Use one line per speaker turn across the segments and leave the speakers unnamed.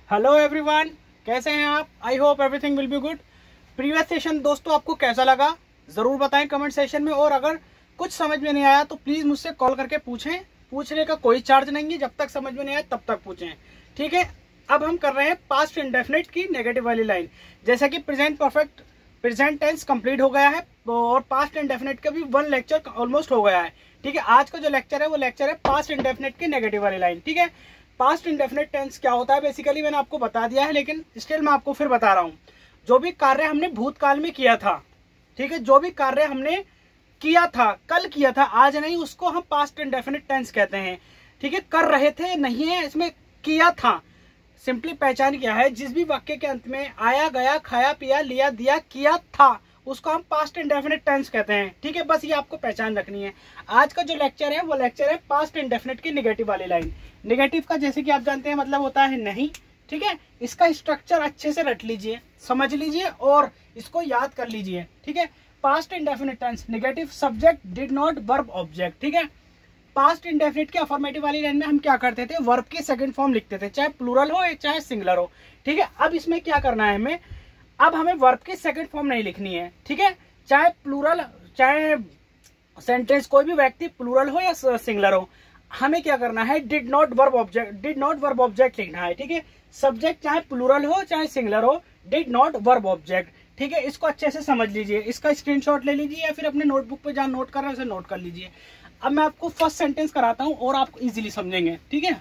Hello everyone, कैसे हैं आप? I hope everything will be good. Previous session दोस्तों आपको कैसा लगा ज़रूर बताएं कमेंट सेशन में, और अगर कुछ समझ में नहीं आया तो प्लीज़ मुझसे कॉल करके पूछें। पूछने का कोई चार्ज नहीं है, जब तक समझ में नहीं आया तब तक पूछें, ठीक है। अब हम कर रहे हैं पास्ट इंडेफिनिट की नेगेटिव वाली लाइन। जैसा कि present perfect present tense complete हो गया है और पास्ट इंडेफिनिट का भी 1 लेक्चर ऑलमोस्ट हो गया है, ठीक है। आज का जो लेक्चर है वो लेक्चर है पास्ट इंडेफिनिट की नेगेटिव वाली लाइन, ठीक है। पास्ट इंडेफिनिट टेंस क्या होता है बेसिकली मैंने आपको बता दिया है, लेकिन स्टिल मैं आपको फिर बता रहा हूँ। जो भी कार्य हमने भूतकाल में किया था, ठीक है, जो भी कार्य हमने किया था, कल किया था, आज नहीं, उसको हम पास्ट इंडेफिनिट टेंस कहते हैं, ठीक है। कर रहे थे नहीं है इसमें, किया था। सिंपली पहचान क्या है, जिस भी वाक्य के अंत में आया गया खाया पिया लिया दिया किया था उसको हम पास्ट इंडेफिनिट टेंस कहते हैं, ठीक है। बस ये आपको पहचान रखनी है। आज का जो लेक्चर है वो लेक्चर है पास्ट इंडेफिनिट की नेगेटिव वाली लाइन। नेगेटिव का जैसे कि आप जानते हैं मतलब होता है नहीं, ठीक है। इसका स्ट्रक्चर अच्छे से रट लीजिए, समझ लीजिए और इसको याद कर लीजिए, ठीक है। Past indefinite tense, negative subject did not verb object, ठीक है। पास्ट इंडेफिनिट की अफर्मेटिव वाली लाइन में हम क्या करते थे, वर्ब की सेकंड फॉर्म लिखते थे, चाहे प्लूरल हो चाहे सिंगुलर हो, ठीक है। अब इसमें क्या करना है हमें, अब हमें वर्ब की सेकंड फॉर्म नहीं लिखनी है, ठीक है। चाहे प्लूरल, चाहे सेंटेंस कोई भी व्यक्ति प्लूरल हो या सिंगुलर हो, हमें क्या करना है, डिड नॉट वर्ब ऑब्जेक्ट लिखना है, ठीक है। सब्जेक्ट चाहे प्लूरल हो चाहे सिंगुलर हो, डिड नॉट वर्ब ऑब्जेक्ट, ठीक है। इसको अच्छे से समझ लीजिए, इसका स्क्रीनशॉट ले लीजिए या फिर अपने नोटबुक पे जहां नोट कर रहे हैं उसे नोट कर लीजिए। अब मैं आपको फर्स्ट सेंटेंस कराता हूं और आप इजीली समझेंगे, ठीक है।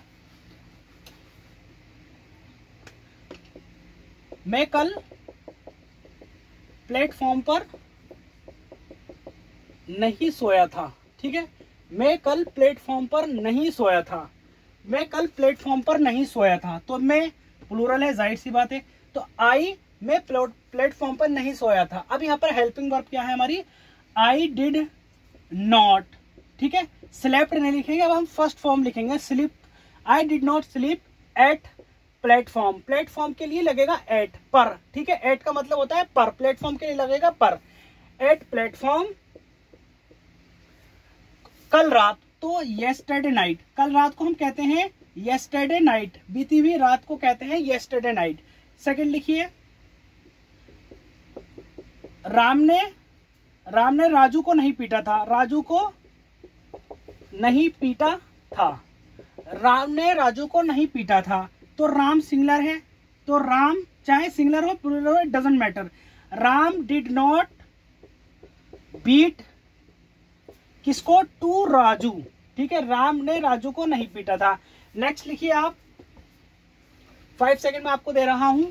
मैं कल प्लेटफॉर्म पर नहीं सोया था, ठीक है। मैं कल प्लेटफॉर्म पर नहीं सोया था, मैं कल प्लेटफॉर्म पर नहीं सोया था, तो मैं प्लूरल है, जाहिर सी बात है। तो मैं प्लेटफॉर्म पर नहीं सोया था। अब यहाँ पर हेल्पिंग वर्ब क्या है हमारी, आई डिड नॉट, ठीक है। स्लेप्ट नहीं लिखेंगे, अब हम फर्स्ट फॉर्म लिखेंगे, sleep. I did not sleep at platform, platform के लिए लगेगा एट, पर, ठीक है। एट का मतलब होता है पर, प्लेटफॉर्म के लिए लगेगा पर। एट प्लेटफॉर्म कल रात, तो येस्टरडे नाइट, कल रात को हम कहते हैं येस्टरडे नाइट, बीती हुई रात को कहते हैं येस्टरडे नाइट। सेकंड लिखिए, राम ने राजू को नहीं पीटा था, राजू को नहीं पीटा था, राम ने राजू को नहीं पीटा था। तो राम सिंगुलर है, तो राम चाहे सिंगुलर हो प्लूरल हो, it doesn't matter. Ram did not beat किसको, टू राजू, ठीक है। राम ने राजू को नहीं पीटा था। नेक्स्ट लिखिए आप, 5 सेकंड में आपको दे रहा हूं।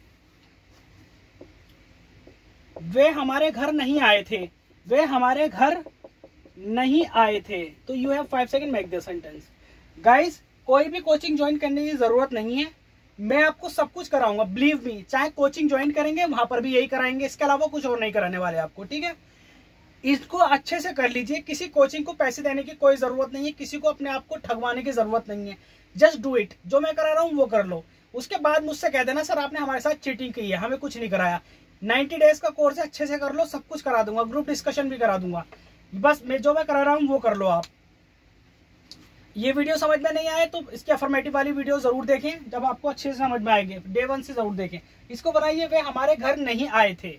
वे हमारे घर नहीं आए थे, वे हमारे घर नहीं आए थे। तो you have 5 second make the sentence. Guys, कोई भी कोचिंग ज्वाइन करने की जरूरत नहीं है, मैं आपको सब कुछ कराऊंगा, बिलीव मी। चाहे कोचिंग ज्वाइन करेंगे वहां पर भी यही कराएंगे, इसके अलावा कुछ और नहीं कराने वाले आपको, ठीक है। इसको अच्छे से कर लीजिए, किसी कोचिंग को पैसे देने की कोई जरूरत नहीं है, किसी को अपने आप को ठगवाने की जरूरत नहीं है। जस्ट डू इट, जो मैं करा रहा हूँ वो कर लो। उसके बाद मुझसे कह देना सर आपने हमारे साथ चीटिंग की है, हमें कुछ नहीं कराया। 90 डेज का कोर्स है, अच्छे से कर लो, सब कुछ करा दूंगा, ग्रुप डिस्कशन भी करा दूंगा। बस जो मैं करा रहा हूँ वो कर लो आप। ये वीडियो समझ में नहीं आए तो इसकी अफर्मेटिव वाली वीडियो जरूर देखें, जब आपको अच्छे से समझ में आएंगे, डे 1 से जरूर देखें। इसको बनाइए, वे हमारे घर नहीं आए थे,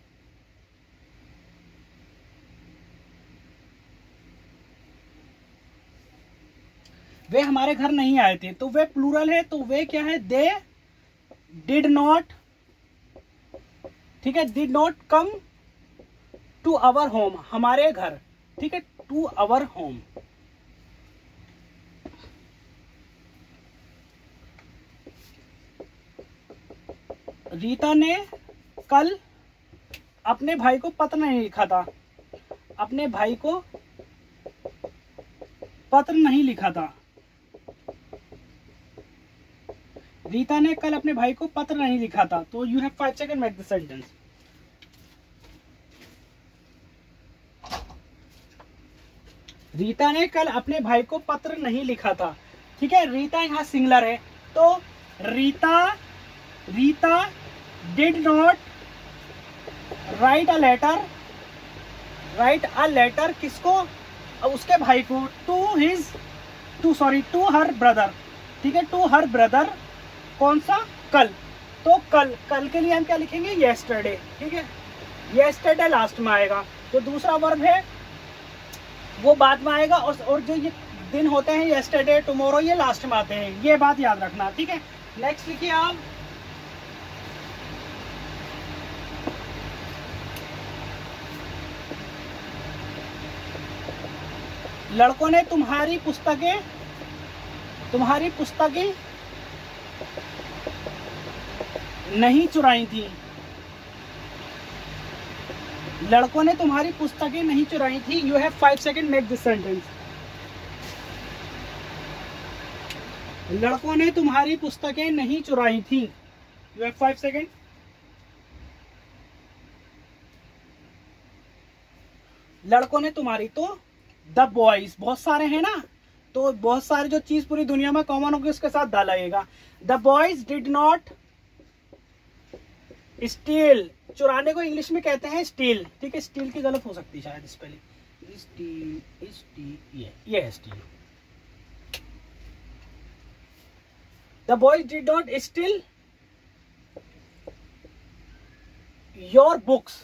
वे हमारे घर नहीं आए थे। तो वे प्लूरल है, तो वे क्या है, दे डिड नॉट, ठीक है, did not come to our home, हमारे घर, ठीक है, टू अवर होम। रीता ने कल अपने भाई को पत्र नहीं लिखा था, अपने भाई को पत्र नहीं लिखा था। रीता ने कल अपने भाई को पत्र नहीं लिखा था। तो you have 5 second make the sentence. Rita ने कल अपने भाई को पत्र नहीं लिखा था, ठीक है। रीता यहाँ सिंगुलर है, तो Rita did not write a letter किसको, उसके भाई को, टू हर ब्रदर, ठीक है, टू हर ब्रदर। कौन सा, कल, तो कल, कल के लिए हम क्या लिखेंगे, येस्टरडे, ठीक है। येस्टरडे लास्ट में आएगा। जो दूसरा वर्ब है वो बाद में आएगा, और जो ये दिन होते हैं येस्टरडे, टुमारो, ये लास्ट में आते हैं, ये बात याद रखना, ठीक है। नेक्स्ट लिखिए आप, लड़कों ने तुम्हारी पुस्तकें नहीं चुराई थी। लड़कों ने तुम्हारी पुस्तकें नहीं चुराई थी। You have 5 second, make this sentence. लड़कों ने तुम्हारी पुस्तकें नहीं चुराई थी। You have 5 second. लड़कों ने तुम्हारी, तो द बॉयज, बहुत सारे हैं ना, तो बहुत सारे जो चीज पूरी दुनिया में कॉमन होगी उसके साथ द लगेगा। The boys did not steal, चुराने को इंग्लिश में कहते हैं स्टील, ठीक है। स्टील की गलत हो सकती है शायद स्पेलिंग, स्टील, ये है steal. The boys did not steal your books.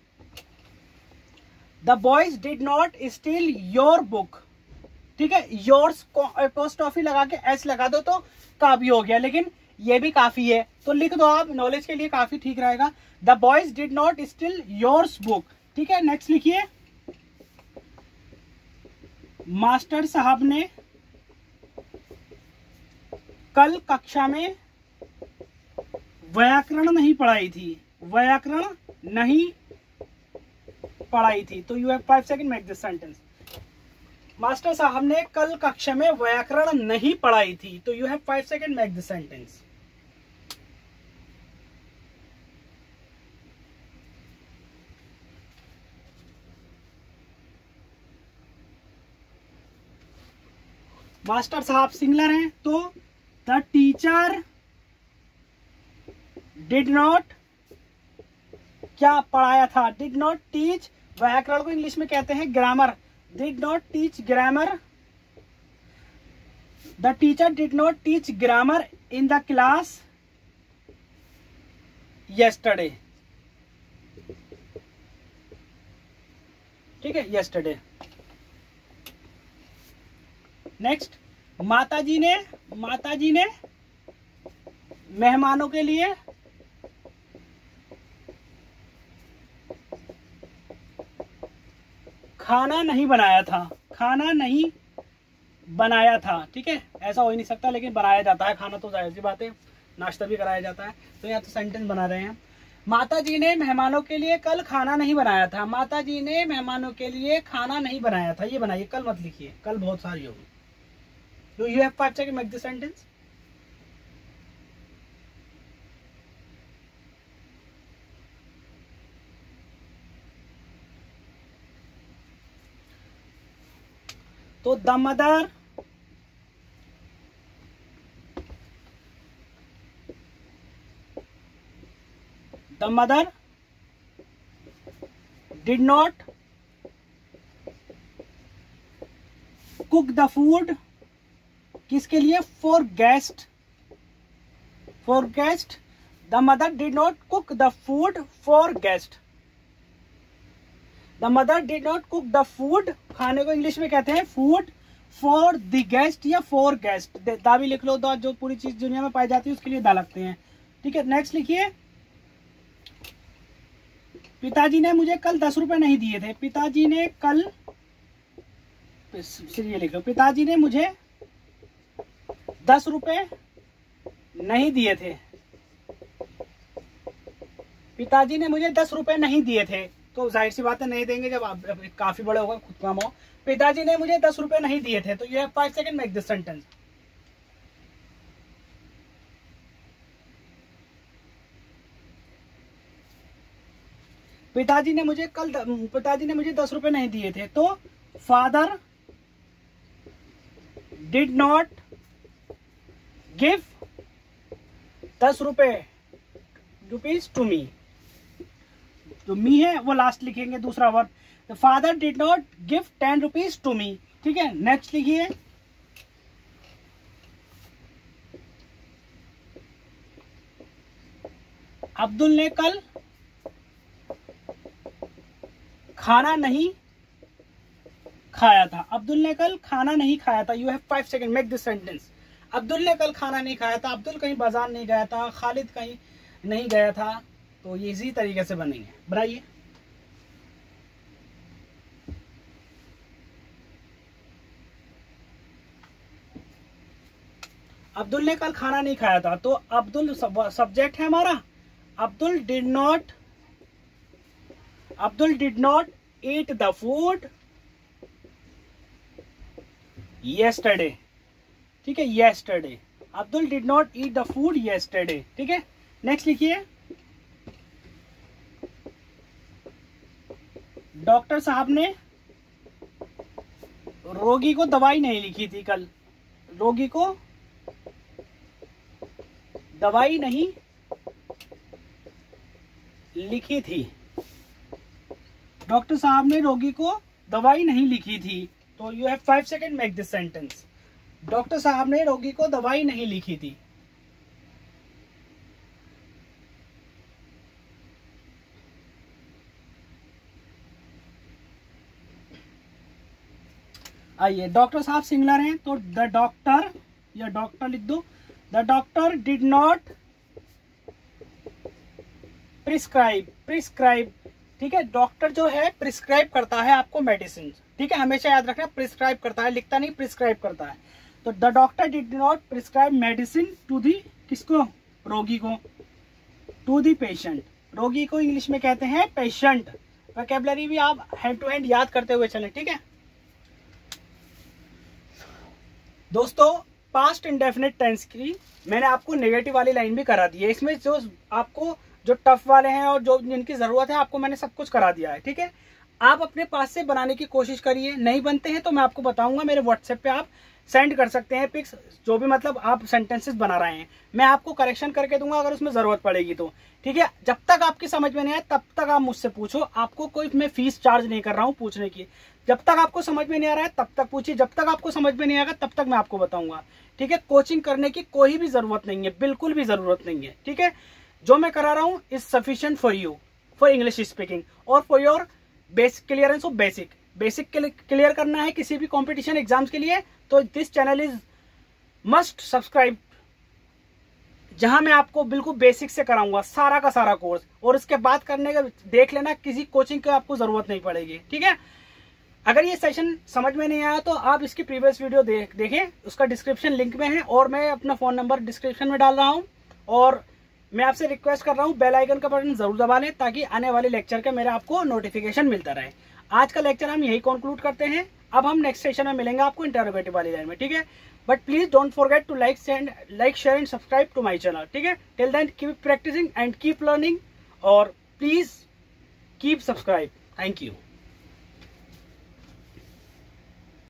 The boys did not steal your book, ठीक है। योर्स अपोस्ट्रोफी लगा के एस लगा दो तो काफी हो गया, लेकिन ये भी काफी है तो लिख दो आप, नॉलेज के लिए काफी ठीक रहेगा। The boys did not steal yours book, ठीक है। नेक्स्ट लिखिए, मास्टर साहब ने कल कक्षा में व्याकरण नहीं पढ़ाई थी। व्याकरण नहीं पढ़ाई थी, तो you have 5 second, make this sentence. Master साहब ने कल कक्षा में व्याकरण नहीं पढ़ाई थी, तो you have 5 second, make this sentence. Master साहब सिंगुलर हैं, तो द टीचर डिड नॉट क्या पढ़ाया था, डिड नॉट टीच, व्याकरण को इंग्लिश में कहते हैं grammar, did not teach grammar. The teacher did not teach grammar in the class yesterday, ठीक है, येस्टरडे। नेक्स्ट, माताजी ने मेहमानों के लिए खाना नहीं बनाया था। खाना नहीं बनाया था, ठीक है। ऐसा हो ही नहीं सकता, लेकिन बनाया जाता है खाना, तो जाहिर सी बात है, नाश्ता भी कराया जाता है। तो यहाँ तो सेंटेंस बना रहे हैं, माताजी ने मेहमानों के लिए कल खाना नहीं बनाया था। माताजी ने मेहमानों के लिए खाना नहीं बनाया था, ये बनाइए, कल मत लिखिए, कल बहुत सारी होगी। Do you have 5 seconds, make the sentence? तो the mother did not cook the food, किसके लिए, for guest, the mother did not cook the food for guest. The mother did not cook the food, खाने को English में कहते हैं food, for the guest या for guest, the भी लिख लो, दा जो पूरी चीज दुनिया में पाई जाती है उसके लिए दा लगते हैं, ठीक है। नेक्स्ट लिखिए, पिताजी ने मुझे कल 10 रुपए नहीं दिए थे। पिताजी ने कल, ये लिख लो, पिताजी ने मुझे 10 रुपए नहीं दिए थे। पिताजी ने मुझे 10 रुपए नहीं दिए थे, तो जाहिर सी बात है नहीं देंगे जब आप काफी बड़े होगा, खुद काम हो। पिताजी ने मुझे 10 रुपए नहीं दिए थे, तो you have 5 second, make this sentence. पिताजी ने मुझे 10 रुपए नहीं दिए थे, तो father did not give 10 rupees to me. जो मी है वो लास्ट लिखेंगे, दूसरा verb. The father did not give 10 rupees to me, ठीक है। नेक्स्ट लिखिए, अब्दुल ने कल खाना नहीं खाया था। अब्दुल ने कल खाना नहीं खाया था। You have 5 second, make this sentence. Abdul ने कल खाना नहीं खाया था। अब्दुल कहीं बाजार नहीं गया था। खालिद कहीं नहीं गया था। तो ये इसी तरीके से बनेंगे। बनाइए। अब्दुल ने कल खाना नहीं खाया था, तो अब्दुल सब्जेक्ट है हमारा। Abdul did not eat the food yesterday। ठीक है, yesterday। Abdul did not eat the food yesterday। ठीक है, नेक्स्ट लिखिए। डॉक्टर साहब ने रोगी को दवाई नहीं लिखी थी कल। रोगी को दवाई नहीं लिखी थी। डॉक्टर साहब ने रोगी को दवाई नहीं लिखी थी। तो you have 5 second, make this sentence. Doctor साहब ने रोगी को दवाई नहीं लिखी थी। आइए, डॉक्टर साहब सिंगुलर हैं, तो द डॉक्टर या डॉक्टर लिख दो। The doctor did not prescribe. ठीक है, डॉक्टर जो है प्रिस्क्राइब करता है आपको मेडिसिन। ठीक है, हमेशा याद रखना, प्रिस्क्राइब करता है, लिखता नहीं, प्रिस्क्राइब करता है। तो the doctor did not prescribe medicine to the, किसको? रोगी को। To the patient. रोगी को इंग्लिश में कहते हैं पेशेंट। वोकैबुलरी भी आप हैंड टू हैंड याद करते हुए चलें। ठीक है दोस्तों, पास्ट इंडेफिनिट टेंस की मैंने आपको नेगेटिव वाली लाइन भी करा दी है। इसमें जो आपको जो टफ वाले हैं और जो जिनकी जरूरत है आपको मैंने सब कुछ करा दिया है। ठीक है, आप अपने पास से बनाने की कोशिश करिए। नहीं बनते हैं तो मैं आपको बताऊंगा, मेरे व्हाट्सएप पे आप सेंड कर सकते हैं पिक्स, जो भी मतलब आप सेंटेंसेस बना रहे हैं, मैं आपको करेक्शन करके दूंगा अगर उसमें जरूरत पड़ेगी तो। ठीक है, जब तक आपकी समझ में नहीं आए तब तक आप मुझसे पूछो। आपको कोई मैं फीस चार्ज नहीं कर रहा हूँ पूछने की। जब तक आपको समझ में नहीं आ रहा है तब तक पूछिए, जब तक आपको समझ में नहीं आएगा तब तक मैं आपको बताऊंगा। ठीक है, कोचिंग करने की कोई भी जरूरत नहीं है, बिल्कुल भी जरूरत नहीं है। ठीक है, जो मैं करा रहा हूँ is sufficient for you, for English speaking और for your basic clearance of basic clear करना है किसी भी कंपटीशन एग्जाम्स के लिए, तो this channel is must subscribe, जहां मैं आपको बिल्कुल बेसिक से कराऊंगा सारा का सारा कोर्स। और इसके बाद करने का देख लेना, किसी कोचिंग की आपको जरूरत नहीं पड़ेगी। ठीक है, अगर ये सेशन समझ में नहीं आया तो आप इसकी प्रीवियस वीडियो देखें, उसका डिस्क्रिप्शन लिंक में है और मैं अपना फोन नंबर डिस्क्रिप्शन में डाल रहा हूं। और मैं आपसे रिक्वेस्ट कर रहा हूं बेल आइकन का बटन जरूर दबा लें ताकि आने वाले लेक्चर का मेरा आपको नोटिफिकेशन मिलता रहे। आज का लेक्चर हम यही कंक्लूड करते हैं। अब हम नेक्स्ट सेशन में मिलेंगे आपको इंटरोगेटिव वाली लाइन में। ठीक है, but please don't forget to like share and subscribe to my channel. ठीक है, till then keep practicing and keep learning और please keep subscribe. Thank you.